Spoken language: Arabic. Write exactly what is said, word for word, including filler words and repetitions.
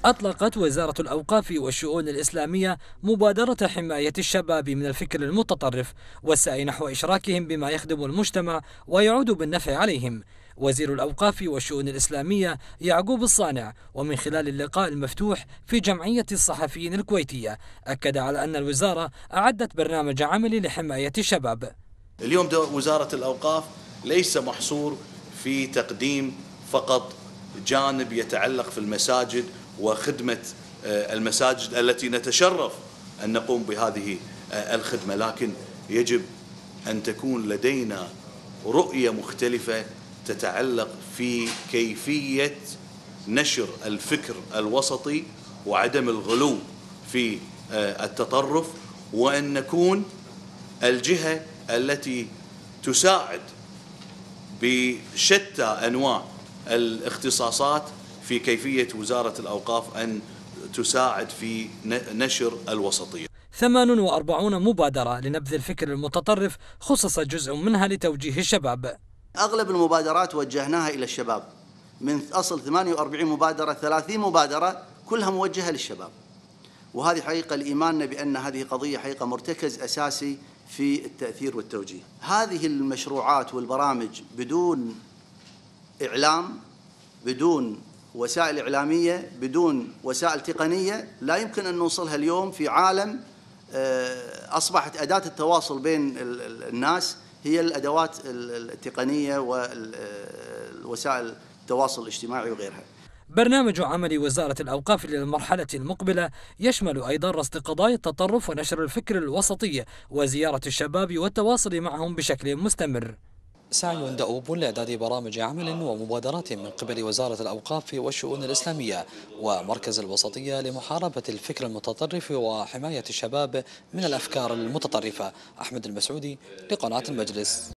أطلقت وزارة الأوقاف والشؤون الإسلامية مبادرة حماية الشباب من الفكر المتطرف والسعي نحو إشراكهم بما يخدم المجتمع ويعود بالنفع عليهم. وزير الأوقاف والشؤون الإسلامية يعقوب الصانع ومن خلال اللقاء المفتوح في جمعية الصحفيين الكويتية أكد على أن الوزارة أعدت برنامج عملي لحماية الشباب. اليوم وزارة الأوقاف ليس محصور في تقديم فقط جانب يتعلق في المساجد وخدمة المساجد التي نتشرف أن نقوم بهذه الخدمة، لكن يجب أن تكون لدينا رؤية مختلفة تتعلق في كيفية نشر الفكر الوسطي وعدم الغلو في التطرف، وأن نكون الجهة التي تساعد بشتى أنواع الاختصاصات في كيفية وزارة الأوقاف أن تساعد في نشر الوسطية. ثمان وأربعين مبادرة لنبذ الفكر المتطرف خصص جزء منها لتوجيه الشباب. أغلب المبادرات وجهناها إلى الشباب، من أصل ثمانية وأربعين مبادرة ثلاثين مبادرة كلها موجهة للشباب، وهذه حقيقة لإيماننا بأن هذه قضية حقيقة مرتكز أساسي في التأثير والتوجيه. هذه المشروعات والبرامج بدون إعلام، بدون وسائل إعلامية، بدون وسائل تقنية لا يمكن أن نوصلها اليوم في عالم أصبحت أداة التواصل بين الناس هي الأدوات التقنية والوسائل التواصل الاجتماعي وغيرها. برنامج عمل وزارة الأوقاف للمرحلة المقبلة يشمل أيضا رصد قضايا التطرف ونشر الفكر الوسطي وزيارة الشباب والتواصل معهم بشكل مستمر. سعي دؤوب لإعداد برامج عمل ومبادرات من قبل وزارة الأوقاف والشؤون الإسلامية ومركز الوسطية لمحاربة الفكر المتطرف وحماية الشباب من الأفكار المتطرفة. أحمد المسعودي لقناة المجلس.